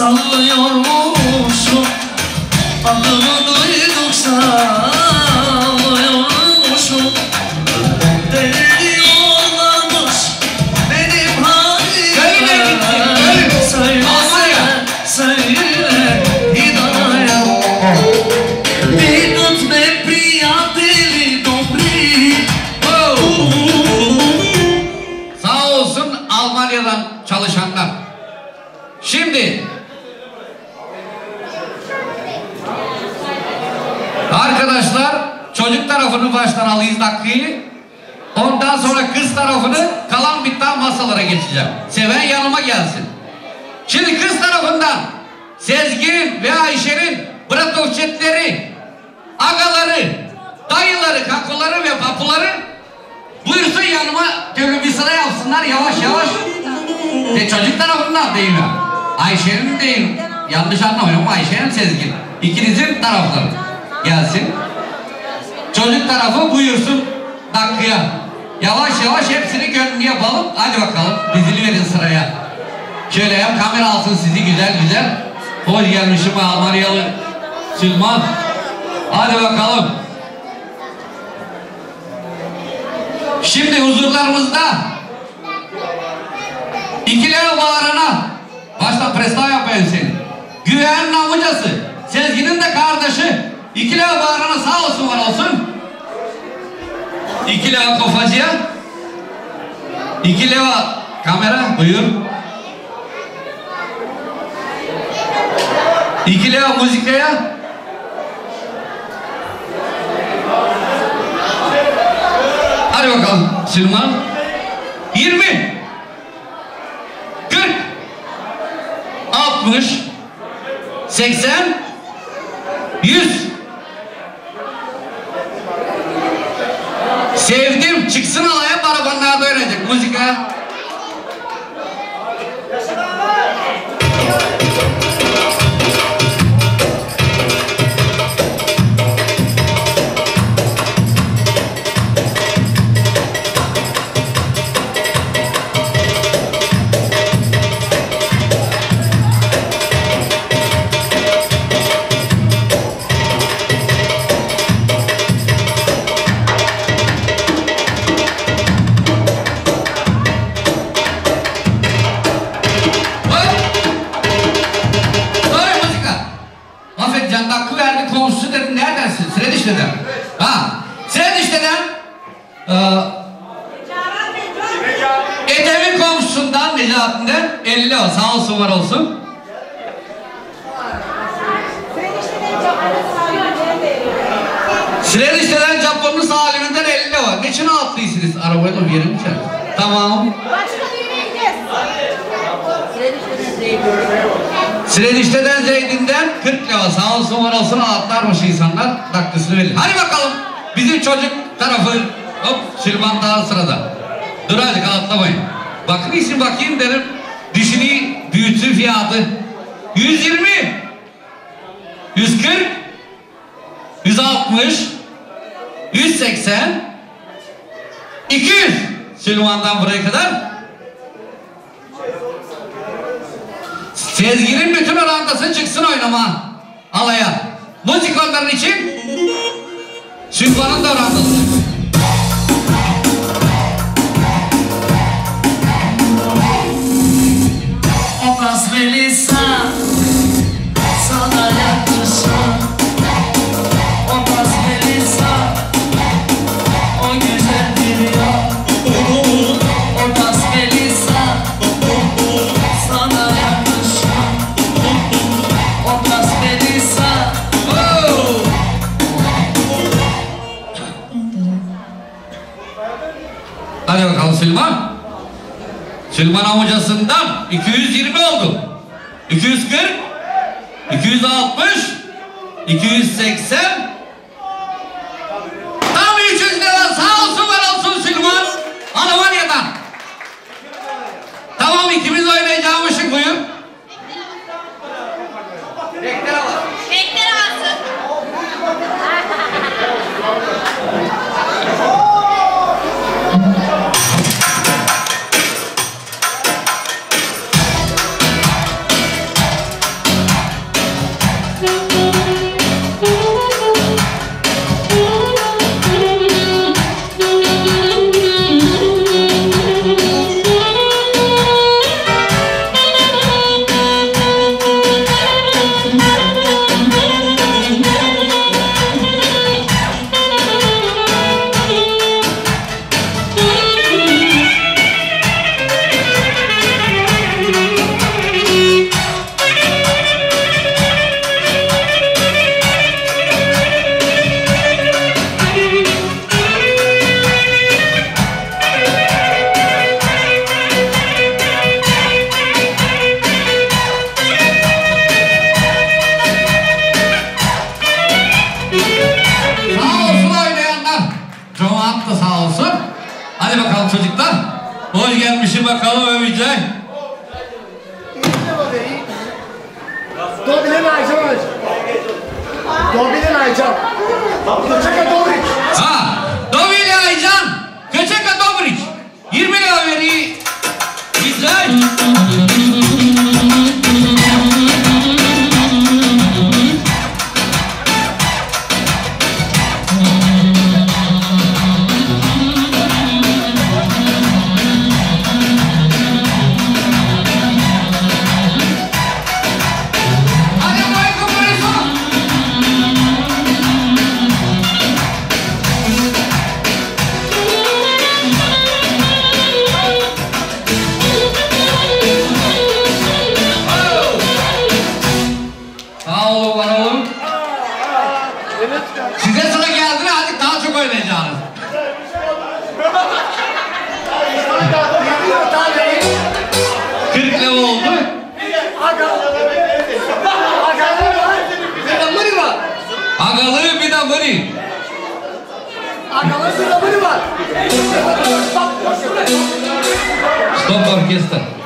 Sallıyormuşum adını duyduk sallıyormuşum Deliyorlarmış benim halime Söyle söyle hidayet Bir tut me prijatelji dobri Sağ olsun Almanya'dan çalışanlar. Şimdi arkadaşlar çocuk tarafını baştan alıyız dakikayı. Ondan sonra kız tarafını kalan bir tane masalara geçeceğim. Seven yanıma gelsin. Şimdi kız tarafından Sezgin ve Ayşe'nin bratovçetleri, agaları, dayıları, kakoları ve papuları buyursun yanıma şöyle bir sıra yapsınlar yavaş yavaş. Çocuk tarafından değil mi? Ayşe'nin değil. Yanlış anlamayın ama Ayşe'nin Sezgin. İkinizin tarafları gelsin. Çocuk tarafı buyursun dakikaya. Yavaş yavaş hepsini gönlünü yapalım. Hadi bakalım dizili verin sıraya. Şöyle hem kamera alsın sizi güzel güzel. Hoş gelmişim Almanyalı Süleyman. Hadi bakalım. Şimdi huzurlarımızda İkileme bağırana başta presta yapayım seni. Güven'in amcası, Sezgin'in de kardeşi. İkileme bağırana sağ olsun var olsun. İkileme kafacıya. İkileme kamera buyur. İkileme müzikaya. Hadi bakalım Süleyman. 20 40 60 80 100 Sevdim çıksın alaya barabanlarda oynayacak müzika. Komşusu dedim neredensin? Sredişte'den. Ha, Sredişte'den Edem'in komşusundan Necati'nden 50 o. Sağ olsun var olsun. Sredişte'den Japon'un saliminden 50 var. Niçin atlıyorsunuz? Arabaya da bir yerim içer. Tamam. Sredişte'den Zeydin'den 40 lira sağ olsun var olsun atlarmış insanlar dakikasını verir. Hadi bakalım bizim çocuk tarafı hop Süleyman daha sırada. Dur hadi atlamayın. Bakın isim bakayım derim. Düşüneyim büyütsün fiyatı. 120 140 160 180 200 Süleyman'dan buraya kadar. Sezgin'in bütün orantası çıksın oynama alaya. Müzik onların için Süleyman'ın da orantası. O gaz Melisa sana yakışır. O gaz Melisa o güzel biliyor. O gaz Melisa sana yakışır. O gaz Melisa Hadi bakalım Süleyman. Süleyman amcasından 220 oldu. 240 260 280 tam 300 lira sağ olsun var olsun Süleyman Almanya'dan. Tamam ikimiz oynayacağımışız buyur. Bekler var. Bekler alsın. aklı sağ olsun. Hadi bakalım çocuklar. Hoş gelmişsin bakalım övecek. Dobilen Aycan hocam. Dobilen Aycan. Köçeka Dobriç. Ha, Dobili Aycan, Köçeka Dobriç. 20 lira veriyor. Güzel. Size sıra geldi artık daha çok oynayacağınız. Kırk lira oldu. Agalı bir de vırı. Agalı bir de vırı var. Stop orkestra.